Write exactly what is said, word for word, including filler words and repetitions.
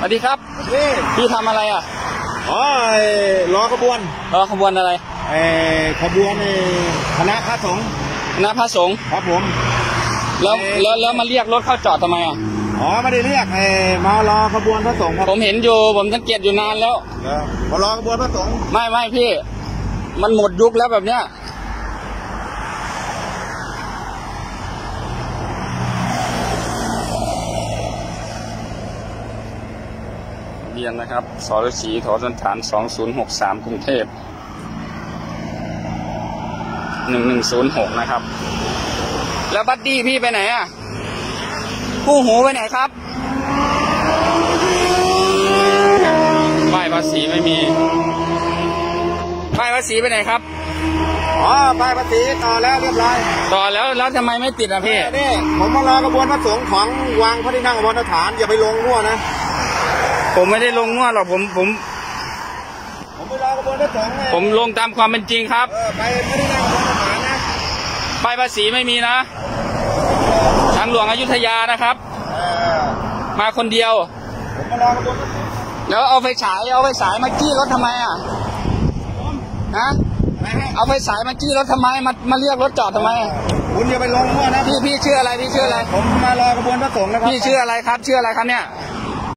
สวัสดีครับพี่พี่ทำอะไรอ่ะอ๋อรอขบวนรอขบวนอะไรเออขบวนคณะพระสงฆ์คณะพระสงฆ์ครับผมแล้วแล้วแล้วมาเรียกรถเข้าจอดทำไมอ่ะอ๋อไม่ได้เรียกเออมารอขบวนพระสงฆ์ครับผมเห็นอยู่ผมสังเกตอยู่นานแล้วมารอขบวนพระสงฆ์ไม่ไม่พี่มันหมดยุคแล้วแบบเนี้ยเรียนนะครับสรศรีถอสันฐานสองศูนย์หกสามกรุงเทพหนึ่งหนึ่งศูนย์หกนะครับแล้วบัดดี้พี่ไปไหนอ่ะคู่หูไปไหนครับป้ายภาษีไม่มีป้ายภาษีไปไหนครับอ๋อป้ายภาษีต่อแล้วเรียบร้อยต่อแล้วแล้วทำไมไม่ติดอ่ะพี่นี่ผมมารอกระบวนพระสงฆ์ของวางพระที่นั่งบนฐานอย่าไปลงมั่วนะผมไม่ได้ลงมั่วหรอกผมผมผมไปรอกระบวนพระสงฆ์ผมลงตามความเป็นจริงครับเออไปพระที่นั่งบนฐานนะป้ายภาษีไม่มีนะทางหลวงอยุธยานะครับมาคนเดียวผมมารอกระบวนพระสงฆ์แล้วเอาไฟฉายเอาไฟฉายมาจี้รถทำไมอ่ะฮะเอาไฟฉายมาจี้รถทำไมมามาเรียกรถจอดทำไมคุณอย่าไปลงมั่วนะพี่พี่ชื่ออะไรพี่ชื่ออะไรผมมารอกระบวนพระสงฆ์นะครับพี่ชื่ออะไรครับชื่ออะไรครับเนี่ย